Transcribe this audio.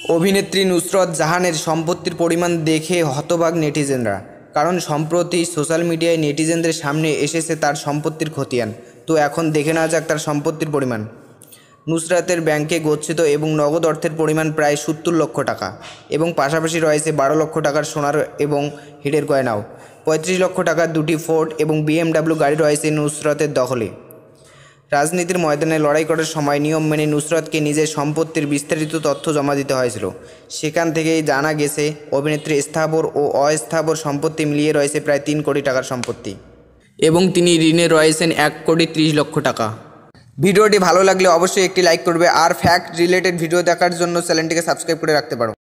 অভিনেত্রী নুসরত জাহানের সম্পত্তির পরিমাণ দেখে হতবাক নেটিজেনরা। কারণ সম্প্রতি সোশ্যাল মিডিয়ায় নেটিজেনদের সামনে এসেছে তার সম্পত্তির খতিয়ান। তো এখন দেখে নেওয়া যাক তার সম্পত্তির পরিমাণ। নুসরাতের ব্যাংকে গচ্ছিত এবং নগদ অর্থের পরিমাণ প্রায় ৭০ লক্ষ টাকা এবং পাশাপাশি রয়েছে ১২ লক্ষ টাকার সোনার এবং হিরের গয়নাও। ৩৫ লক্ষ টাকার দুটি ফোর্ড এবং BMW গাড়ি রয়েছে নুসরতের দখলে। রাজনীতির ময়দানে লড়াই করার সময় নিয়ম মেনে নুসরতকে নিজের সম্পত্তির বিস্তারিত তথ্য জমা দিতে হয়েছিল। সেখান থেকেই জানা গেছে অভিনেত্রীর স্থাবর ও অস্থাবর সম্পত্তি মিলিয়ে রয়েছে প্রায় ৩ কোটি টাকার সম্পত্তি এবং তিনি ঋণে রয়েছেন ১,৩০,০০,০০০ টাকা। ভিডিওটি ভালো লাগলে অবশ্যই একটি লাইক করবে আর ফ্যাক্ট রিলেটেড ভিডিও দেখার জন্য চ্যানেলটিকে সাবস্ক্রাইব করে রাখতে পারো।